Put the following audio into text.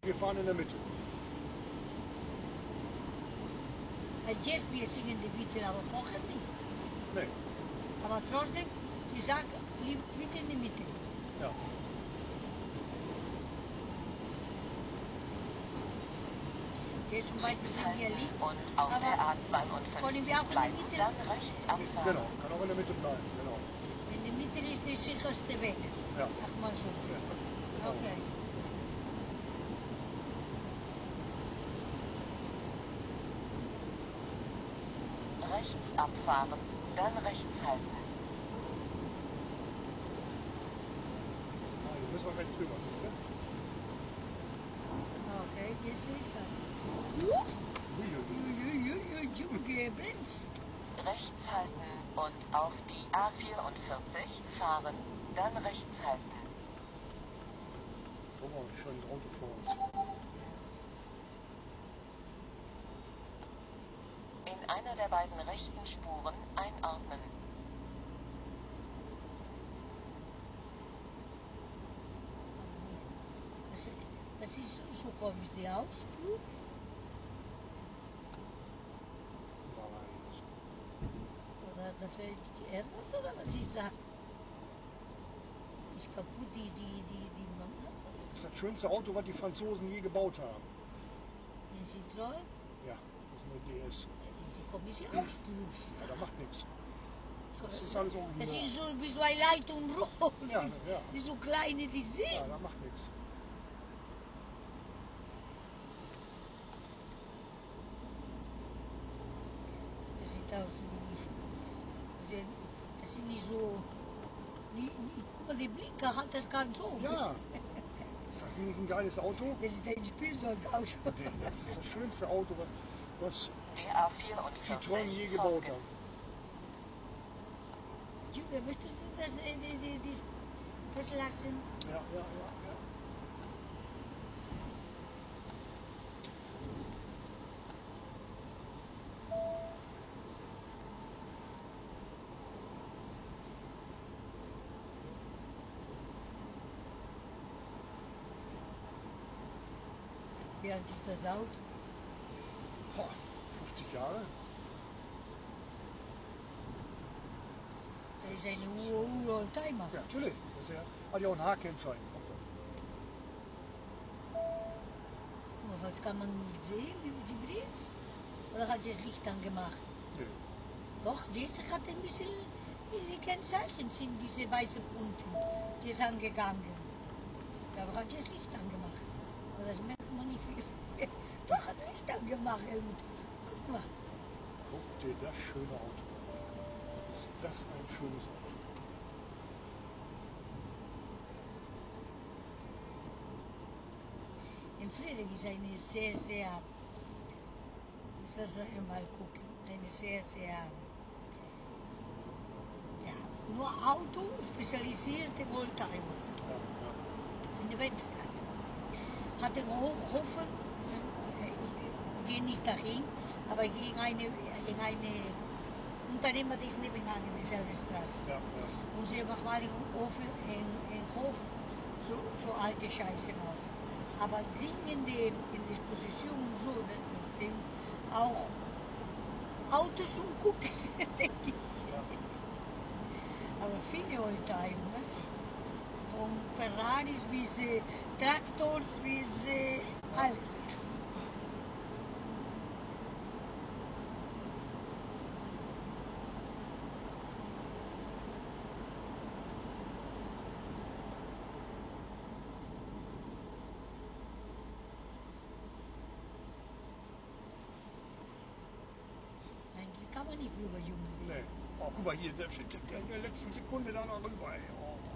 Wir fahren in der Mitte. Jetzt wir singen in der Mitte, aber vorher nicht. Nee. Aber trotzdem, sie sagt, bitte in der Mitte. Ja. Jetzt zum Beispiel sind wir links, und auf der können wir auch A52 in der bleiben, Mitte? dann rechts abfahren. Genau, kann auch in der Mitte bleiben. Genau. In der Mitte ist der sicherste Weg. Ja. Sag mal so. Ja. Genau. Okay. Rechts abfahren, dann rechts halten. Ah, jetzt müssen wir rechts rüber, siehst du? Okay, jetzt sehe ich das. Uiuiui. Gebremst. Rechts halten und auf die A44 fahren, dann rechts halten. Guck mal, schon ein Auto vor uns. In einer der beiden rechten Spuren einordnen. Das ist so komisch, die Hauptspur. Oder da fällt die Erdnuss oder was ist da? Ist kaputt, die Mama? Das ist das schönste Auto, was die Franzosen je gebaut haben. Den Citroën? Ja, das ist eine DS. Die kommt ist ja Hauptspur. Ja, da macht nichts. Das ist alles Das original. ist so wie zwei Leute und rot. Ja, ja. Die so kleine, die sind. Ja, da macht nichts. Das sieht aus wie. Das sind nicht so. Guck mal, die Blinker hat das ganz so. Ja. Ist das nicht ein geiles Auto? Das ist ein Spielzeugauto. Nee, das ist das schönste Auto, was Der A44 Citroën je gebaut folgen. hat. Julia, möchtest du das lassen? Ja. Wie alt ist das Auto? Boah, 50 Jahre? Das ist ein Oldtimer. Ja, natürlich. Das ist ja, hat ja auch ein H-Kennzeichen. Aber was kann man nicht sehen, wie sie brennt? Oder hat sie das Licht angemacht? Nee. Doch, diese hat ein bisschen, die Kennzeichen sind diese weißen Punkte. Die ist angegangen. Aber hat sie das Licht angemacht. Aber das merkt man nicht viel. Doch, hat Licht angemacht, Helmut. Guck mal. Guck dir das schöne Auto an. Ist das ein schönes Auto? In Friedrich ist eine sehr, das soll ich mal gucken, eine sehr, ja, nur Auto spezialisierte Oldtimers Ja. in der Weststadt. Hat den Hofen, ich gehe nicht dahin, aber ich gehe in eine Unternehmer, die ist nebenan in dieselbe Straße. Ja. Und sie macht mal in Hof so alte Scheiße noch. Aber Dinge in der Disposition und so, das sind auch Autos und Gucken, denke ich. Ja. Aber viele Oldtimers, von Ferraris bis Traktors bis alles. Eigentlich kann man nicht rüber, Junge. Nee. Oh, guck mal hier, der steht in der letzten Sekunde da noch rüber. Ey. Oh.